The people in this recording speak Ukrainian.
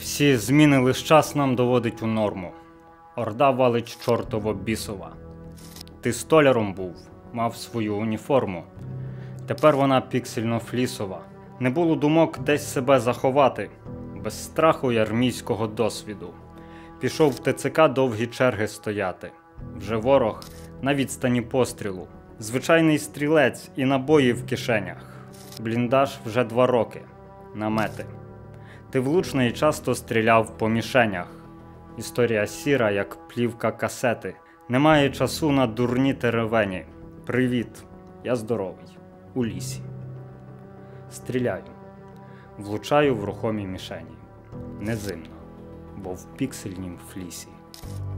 Всі зміни лиш час нам доводить у норму. Орда валить чортово бісова. Ти столяром був, мав свою уніформу. Тепер вона піксельно-флісова. Не було думок десь себе заховати. Без страху й армійського досвіду. Пішов в ТЦК довгі черги стояти. Вже ворог на відстані пострілу. Звичайний стрілець і набої в кишенях. Бліндаж вже 2 роки. Намети. Ти влучно і часто стріляв по мішенях. Історія сіра, як плівка касети. Немає часу на дурні теревені. Привіт, я здоровий. У лісі. Стріляю. Влучаю в рухомі мішені. Не зимно, бо в піксельнім флісі.